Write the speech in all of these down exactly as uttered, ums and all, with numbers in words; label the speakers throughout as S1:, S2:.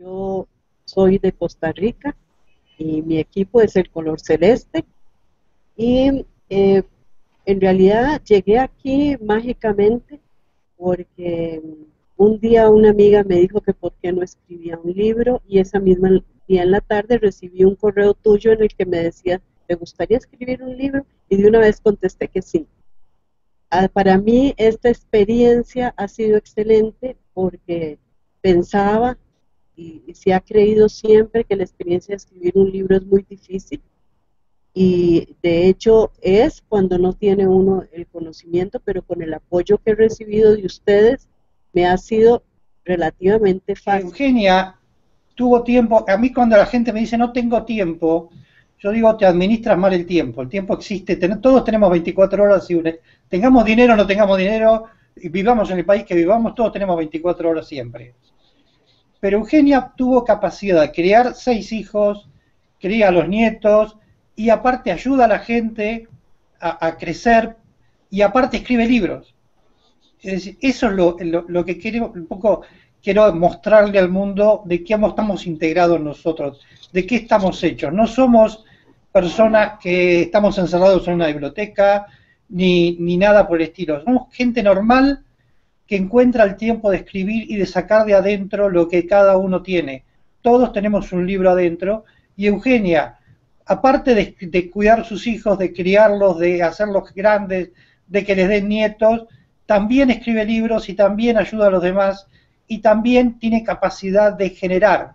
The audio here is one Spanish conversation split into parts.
S1: Yo soy de Costa Rica y mi equipo es el color celeste y eh, en realidad llegué aquí mágicamente porque un día una amiga me dijo que por qué no escribía un libro y esa misma día en la tarde recibí un correo tuyo en el que me decía, ¿te gustaría escribir un libro? Y de una vez contesté que sí. Ah, para mí esta experiencia ha sido excelente porque pensaba y, y se ha creído siempre que la experiencia de escribir un libro es muy difícil y de hecho es cuando no tiene uno el conocimiento, pero con el apoyo que he recibido de ustedes me ha sido relativamente fácil.
S2: Eugenia tuvo tiempo, a mí cuando la gente me dice no tengo tiempo, yo digo te administras mal el tiempo, el tiempo existe, ten, todos tenemos veinticuatro horas, y una, tengamos dinero o no tengamos dinero, y vivamos en el país que vivamos, todos tenemos veinticuatro horas siempre. Pero Eugenia tuvo capacidad de criar seis hijos, cría a los nietos, y aparte ayuda a la gente a, a crecer, y aparte escribe libros. Es decir, eso es lo, lo, lo que quiero, un poco quiero mostrarle al mundo de qué estamos integrados nosotros, de qué estamos hechos. No somos personas que estamos encerrados en una biblioteca, ni, ni nada por el estilo. Somos gente normal que encuentra el tiempo de escribir y de sacar de adentro lo que cada uno tiene. Todos tenemos un libro adentro, y Eugenia, aparte de, de cuidar sus hijos, de criarlos, de hacerlos grandes, de que les den nietos, también escribe libros y también ayuda a los demás y también tiene capacidad de generar.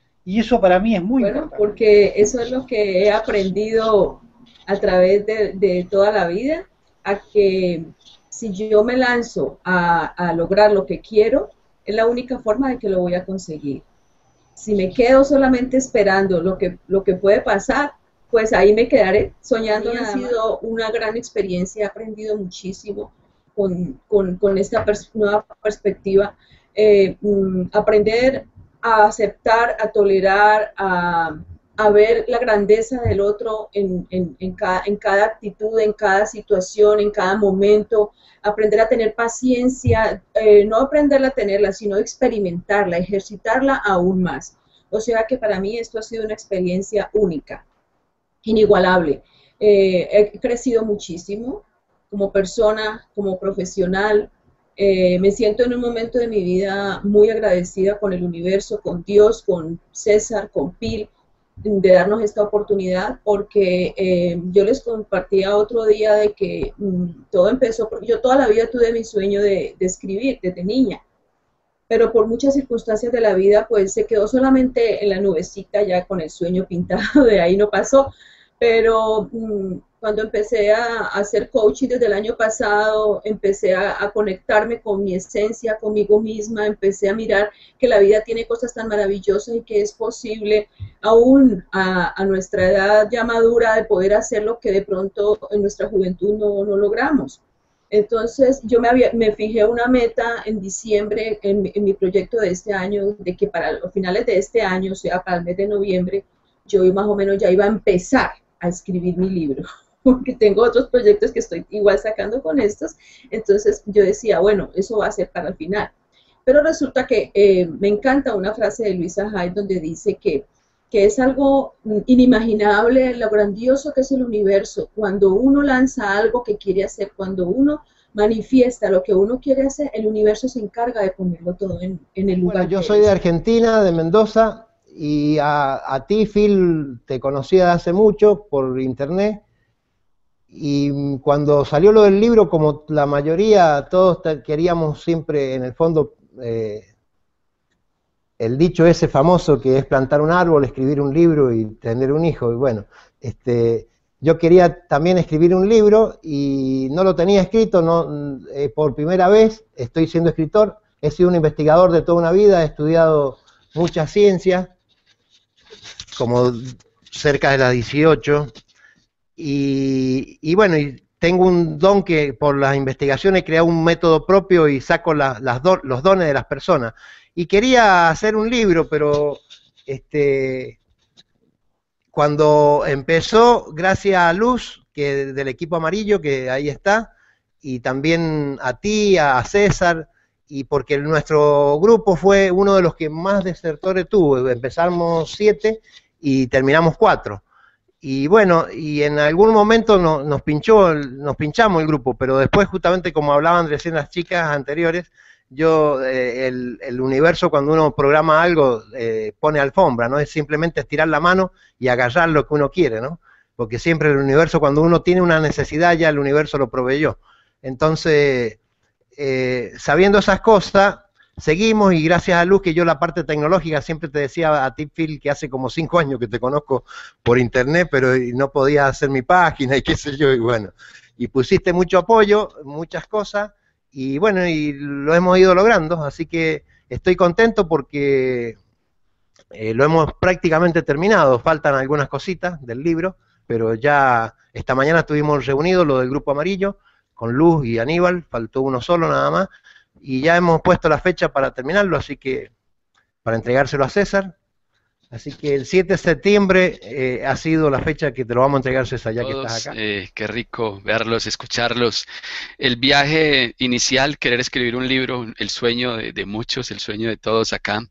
S2: Y eso para mí es muy
S3: Bueno,
S2: importante.
S3: porque eso es lo que he aprendido a través de, de toda la vida, a que si yo me lanzo a, a lograr lo que quiero, es la única forma de que lo voy a conseguir. Si me quedo solamente esperando lo que, lo que puede pasar, pues ahí me quedaré soñando. Ha sido una gran experiencia, he aprendido muchísimo con, con, con esta pers nueva perspectiva. Eh, mm, aprender a aceptar, a tolerar, a, a ver la grandeza del otro en, en, en, cada, en cada actitud, en cada situación, en cada momento, aprender a tener paciencia, eh, no aprenderla a tenerla, sino experimentarla, ejercitarla aún más. O sea que para mí esto ha sido una experiencia única, inigualable. Eh, he crecido muchísimo como persona, como profesional. Eh, me siento en un momento de mi vida muy agradecida con el universo, con Dios, con César, con Pil, de darnos esta oportunidad, porque eh, yo les compartía otro día de que mmm, todo empezó, porque yo toda la vida tuve mi sueño de, de escribir desde niña, pero por muchas circunstancias de la vida, pues se quedó solamente en la nubecita, ya con el sueño pintado, de ahí no pasó. Pero mmm, cuando empecé a, a hacer coaching desde el año pasado, empecé a, a conectarme con mi esencia, conmigo misma, empecé a mirar que la vida tiene cosas tan maravillosas y que es posible, aún a, a nuestra edad ya madura, de poder hacer lo que de pronto en nuestra juventud no, no logramos. Entonces yo me, había, me fijé una meta en diciembre en, en mi proyecto de este año, de que para los finales de este año, o sea, para el mes de noviembre, yo más o menos ya iba a empezar a escribir mi libro, porque tengo otros proyectos que estoy igual sacando con estos. Entonces yo decía, bueno, eso va a ser para el final. Pero resulta que eh, me encanta una frase de Luisa Hay donde dice que, que es algo inimaginable lo grandioso que es el universo. Cuando uno lanza algo que quiere hacer, cuando uno manifiesta lo que uno quiere hacer, el universo se encarga de ponerlo todo en, en el lugar.
S4: Bueno, yo soy de Argentina, de Mendoza, y a, a ti, Phil, te conocía hace mucho por internet, y cuando salió lo del libro, como la mayoría, todos queríamos siempre, en el fondo, eh, el dicho ese famoso que es plantar un árbol, escribir un libro y tener un hijo, y bueno, este, yo quería también escribir un libro y no lo tenía escrito, no, eh, por primera vez estoy siendo escritor, he sido un investigador de toda una vida, he estudiado muchas ciencias, como cerca de las dieciocho, y, y bueno, y tengo un don que por las investigaciones he creado un método propio y saco la, las do, los dones de las personas. Y quería hacer un libro, pero este, cuando empezó, gracias a Luz, que del equipo amarillo, que ahí está, y también a ti, a César, y porque nuestro grupo fue uno de los que más desertores tuvo. Empezamos siete y terminamos cuatro. Y bueno, y en algún momento no, nos pinchó, nos pinchamos el grupo, pero después, justamente como hablaban recién las chicas anteriores, yo, eh, el, el universo, cuando uno programa algo, eh, pone alfombra, no es simplemente estirar la mano y agarrar lo que uno quiere, ¿no? Porque siempre el universo, cuando uno tiene una necesidad, ya el universo lo proveyó. Entonces, eh, sabiendo esas cosas, seguimos, y gracias a Luz, que yo la parte tecnológica, siempre te decía a ti, Phil, que hace como cinco años que te conozco por internet, pero no podía hacer mi página y qué sé yo, y bueno, y pusiste mucho apoyo, muchas cosas, y bueno, y lo hemos ido logrando, así que estoy contento porque eh, lo hemos prácticamente terminado. Faltan algunas cositas del libro, pero ya esta mañana estuvimos reunidos, lo del Grupo Amarillo, con Luz y Aníbal, faltó uno solo nada más, y ya hemos puesto la fecha para terminarlo, así que para entregárselo a César. Así que el siete de septiembre eh, ha sido la fecha que te lo vamos a entregar, César, ya
S5: Todos,
S4: que estás acá.
S5: Eh, qué rico verlos, escucharlos. El viaje inicial, querer escribir un libro, el sueño de, de muchos, el sueño de todos acá.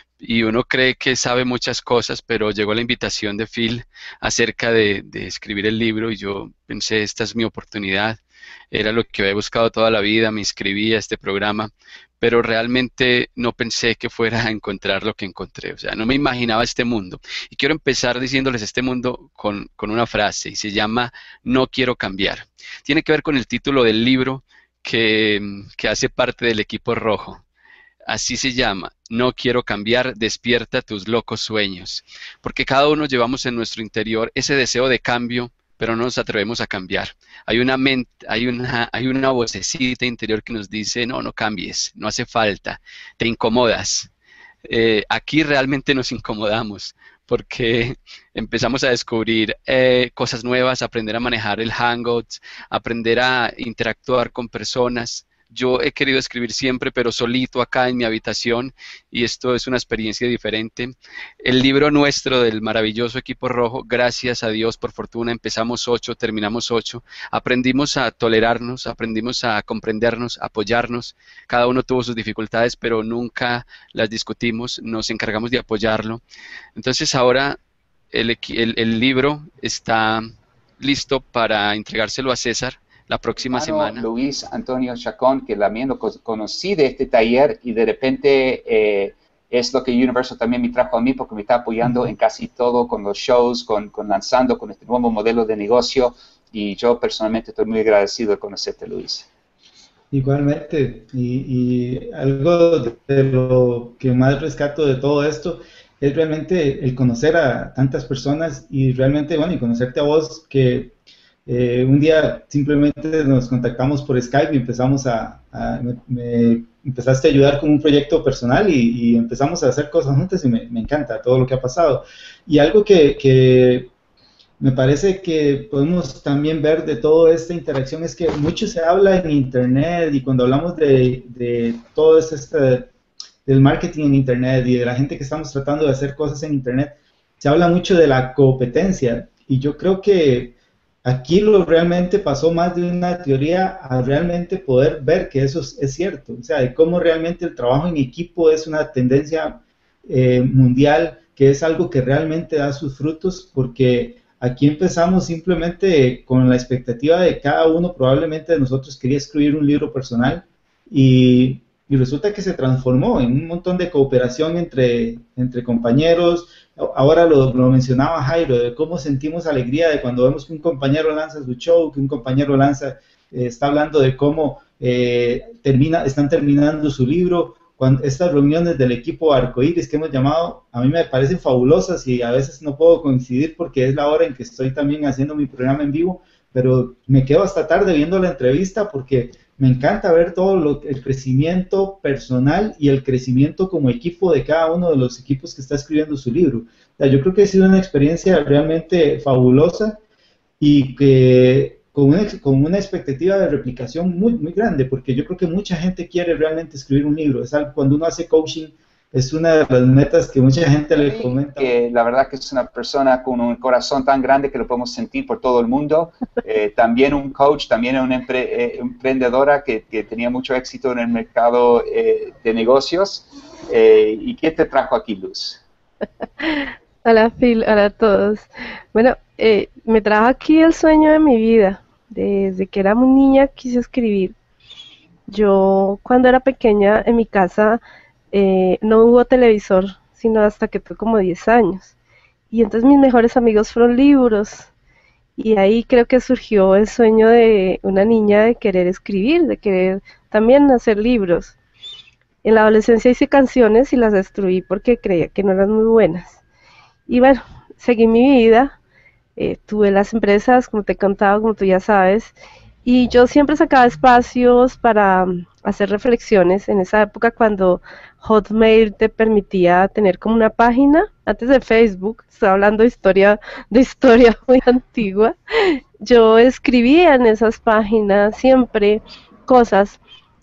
S5: Y uno cree que sabe muchas cosas, pero llegó la invitación de Phil acerca de, de escribir el libro y yo pensé, esta es mi oportunidad. Era lo que había buscado toda la vida, me inscribí a este programa, pero realmente no pensé que fuera a encontrar lo que encontré. O sea, no me imaginaba este mundo. Y quiero empezar diciéndoles este mundo con, con una frase, y se llama No quiero cambiar. Tiene que ver con el título del libro que, que hace parte del equipo rojo. Así se llama, No quiero cambiar, despierta tus locos sueños. Porque cada uno llevamos en nuestro interior ese deseo de cambio, pero no nos atrevemos a cambiar. Hay una mente, hay una, hay una vocecita interior que nos dice, no, no cambies, no hace falta, te incomodas. Eh, aquí realmente nos incomodamos, porque empezamos a descubrir eh, cosas nuevas, aprender a manejar el Hangouts, aprender a interactuar con personas. Yo he querido escribir siempre, pero solito acá en mi habitación, y esto es una experiencia diferente. El libro nuestro del maravilloso equipo rojo, gracias a Dios, por fortuna, empezamos ocho, terminamos ocho. Aprendimos a tolerarnos, aprendimos a comprendernos, a apoyarnos. Cada uno tuvo sus dificultades, pero nunca las discutimos, nos encargamos de apoyarlo. Entonces ahora el, el, el libro está listo para entregárselo a César la próxima
S6: hermano
S5: semana.
S6: Luis Antonio Chacón, que también lo conocí de este taller y de repente eh, es lo que Universo también me trajo a mí porque me está apoyando en casi todo, con los shows, con, con lanzando, con este nuevo modelo de negocio, y yo personalmente estoy muy agradecido de conocerte, Luis.
S7: Igualmente, y, y algo de lo que más rescato de todo esto es realmente el conocer a tantas personas y realmente, bueno, y conocerte a vos, que Eh, un día simplemente nos contactamos por Skype y empezamos a, a me, me empezaste a ayudar con un proyecto personal y, y empezamos a hacer cosas juntas y me, me encanta todo lo que ha pasado. Y algo que, que me parece que podemos también ver de toda esta interacción es que mucho se habla en internet, y cuando hablamos de, de todo este, del marketing en internet y de la gente que estamos tratando de hacer cosas en internet, se habla mucho de la competencia, y yo creo que aquí lo realmente pasó más de una teoría a realmente poder ver que eso es, es cierto, o sea, de cómo realmente el trabajo en equipo es una tendencia eh, mundial, que es algo que realmente da sus frutos, porque aquí empezamos simplemente con la expectativa de cada uno, probablemente de nosotros quería escribir un libro personal, y, y resulta que se transformó en un montón de cooperación entre, entre compañeros. Ahora lo, lo mencionaba Jairo, de cómo sentimos alegría de cuando vemos que un compañero lanza su show, que un compañero lanza, eh, está hablando de cómo eh, termina, están terminando su libro. Cuando estas reuniones del equipo arcoíris que hemos llamado, a mí me parecen fabulosas, y a veces no puedo coincidir porque es la hora en que estoy también haciendo mi programa en vivo, pero me quedo hasta tarde viendo la entrevista porque me encanta ver todo lo, el crecimiento personal y el crecimiento como equipo de cada uno de los equipos que está escribiendo su libro. O sea, yo creo que ha sido una experiencia realmente fabulosa, y que con una, con una expectativa de replicación muy, muy grande, porque yo creo que mucha gente quiere realmente escribir un libro. Es algo, cuando uno hace coaching, es una de las metas que mucha gente le comenta.
S6: Que la verdad que es una persona con un corazón tan grande que lo podemos sentir por todo el mundo. Eh, también un coach, también una empre eh, emprendedora que, que tenía mucho éxito en el mercado eh, de negocios. Eh, ¿Y qué te trajo aquí, Luz?
S8: Hola Phil, hola a todos. Bueno, eh, me trajo aquí el sueño de mi vida. Desde que era muy niña quise escribir. Yo cuando era pequeña en mi casa eh, no hubo televisor, sino hasta que tuve como diez años. Y entonces mis mejores amigos fueron libros. Y ahí creo que surgió el sueño de una niña de querer escribir, de querer también hacer libros. En la adolescencia hice canciones y las destruí porque creía que no eran muy buenas. Y bueno, seguí mi vida, eh, tuve las empresas, como te he contado, como tú ya sabes, y yo siempre sacaba espacios para um, hacer reflexiones en esa época cuando Hotmail te permitía tener como una página, antes de Facebook, estoy hablando de historia, de historia muy antigua, yo escribía en esas páginas siempre cosas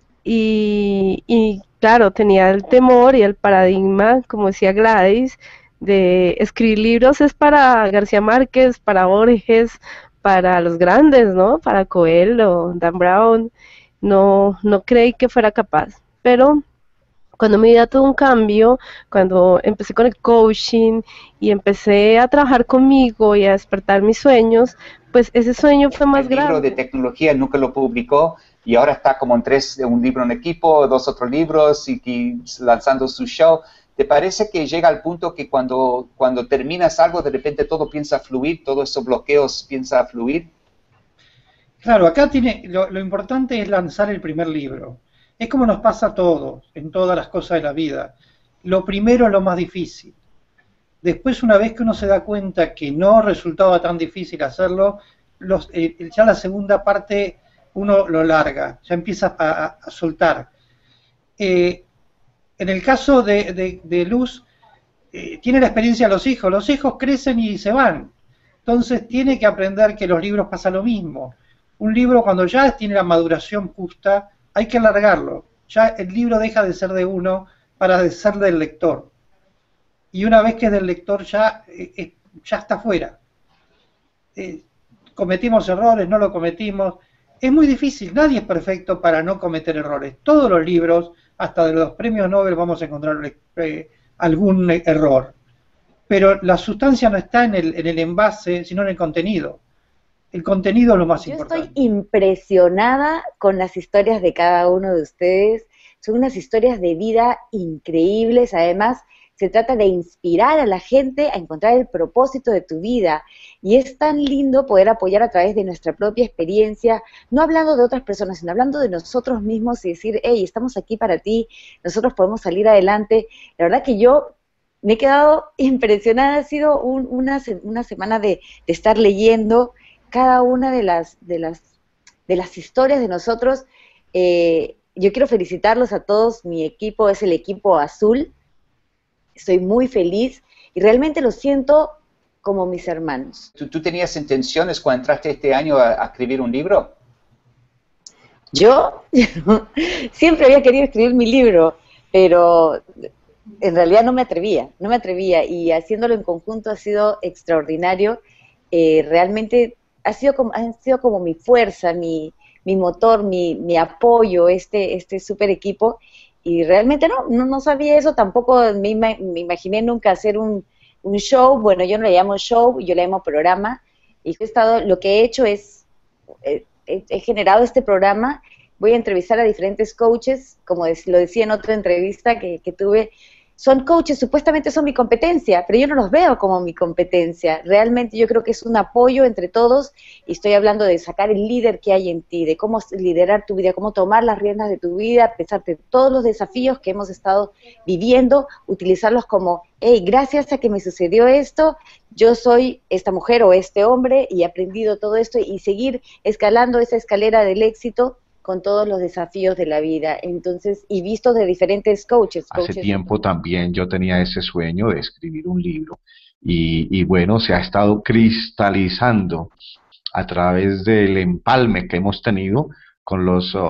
S8: y, y claro, tenía el temor y el paradigma, como decía Gladys, de escribir libros es para García Márquez, para Borges, para los grandes, ¿no? Para Coelho, Dan Brown. No, no creí que fuera capaz. Pero cuando mi vida tuvo un cambio, cuando empecé con el coaching y empecé a trabajar conmigo y a despertar mis sueños, pues ese sueño fue más grande.
S6: El libro de tecnología nunca lo publicó y ahora está como en tres, un libro en equipo, dos otros libros y, y lanzando su show. ¿Te parece que llega al punto que cuando, cuando terminas algo, de repente todo piensa fluir, todos esos bloqueos piensa fluir?
S2: Claro, acá tiene, lo, lo importante es lanzar el primer libro. Es como nos pasa a todos, en todas las cosas de la vida. Lo primero es lo más difícil. Después, una vez que uno se da cuenta que no resultaba tan difícil hacerlo, los, eh, ya la segunda parte uno lo larga, ya empieza a, a, a soltar. Eh, en el caso de, de, de Luz, eh, tiene la experiencia de los hijos. Los hijos crecen y se van. Entonces tiene que aprender que los libros pasa lo mismo. Un libro cuando ya tiene la maduración justa, hay que alargarlo. Ya el libro deja de ser de uno para de ser del lector. Y una vez que es del lector ya, eh, ya está fuera. Eh, cometimos errores, no lo cometimos. Es muy difícil, nadie es perfecto para no cometer errores. Todos los libros, hasta de los premios Nobel, vamos a encontrar eh, algún error. Pero la sustancia no está en el, en el envase, sino en el contenido. El contenido es lo más
S9: Yo
S2: importante.
S9: estoy impresionada con las historias de cada uno de ustedes. Son unas historias de vida increíbles. Además, se trata de inspirar a la gente a encontrar el propósito de tu vida. Y es tan lindo poder apoyar a través de nuestra propia experiencia, no hablando de otras personas, sino hablando de nosotros mismos y decir, hey, estamos aquí para ti, nosotros podemos salir adelante. La verdad que yo me he quedado impresionada. Ha sido un, una, una semana de, de estar leyendo cada una de las, de las, de las historias de nosotros. Eh, yo quiero felicitarlos a todos, mi equipo es el equipo azul, estoy muy feliz y realmente lo siento como mis hermanos.
S6: ¿Tú, tú tenías intenciones cuando entraste este año a, a escribir un libro?
S9: Yo siempre había querido escribir mi libro, pero en realidad no me atrevía, no me atrevía y haciéndolo en conjunto ha sido extraordinario. Eh, realmente ha sido como, ha sido como mi fuerza, mi, mi motor, mi, mi apoyo, este, este super equipo. Y realmente no, no, no sabía eso, tampoco me, me imaginé nunca hacer un, un show. Bueno, yo no le llamo show, yo le llamo programa. Y he estado, lo que he hecho es, he, he generado este programa, voy a entrevistar a diferentes coaches, como lo decía en otra entrevista que, que tuve. Son coaches, supuestamente son mi competencia, pero yo no los veo como mi competencia. Realmente yo creo que es un apoyo entre todos y estoy hablando de sacar el líder que hay en ti, de cómo liderar tu vida, cómo tomar las riendas de tu vida, a pesar de todos los desafíos que hemos estado viviendo, utilizarlos como, hey, gracias a que me sucedió esto, yo soy esta mujer o este hombre y he aprendido todo esto y seguir escalando esa escalera del éxito con todos los desafíos de la vida, entonces, y vistos de diferentes coaches.
S10: Hace
S9: coaches.
S10: tiempo también yo tenía ese sueño de escribir un libro, y, y bueno, se ha estado cristalizando a través del empalme que hemos tenido con los uh,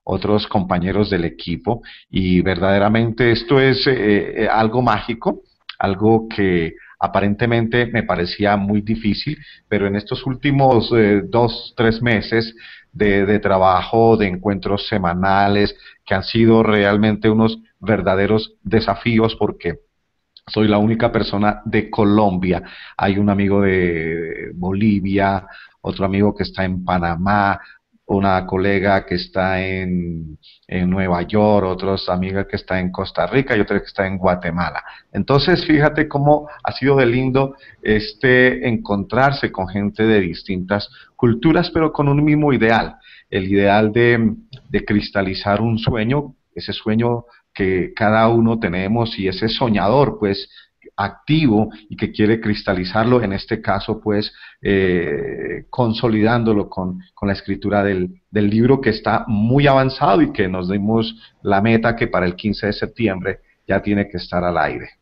S10: otros compañeros del equipo, y verdaderamente esto es eh, eh, algo mágico, algo que aparentemente me parecía muy difícil, pero en estos últimos eh, dos, tres meses de, de trabajo, de encuentros semanales, que han sido realmente unos verdaderos desafíos, porque soy la única persona de Colombia. Hay un amigo de Bolivia, otro amigo que está en Panamá, una colega que está en, en Nueva York, otros amigas que está en Costa Rica y otra que está en Guatemala. Entonces, fíjate cómo ha sido de lindo este encontrarse con gente de distintas culturas, pero con un mismo ideal, el ideal de, de cristalizar un sueño, ese sueño que cada uno tenemos, y ese soñador, pues, activo y que quiere cristalizarlo, en este caso, pues, eh, consolidándolo con, con la escritura del, del libro, que está muy avanzado y que nos dimos la meta que para el quince de septiembre ya tiene que estar al aire.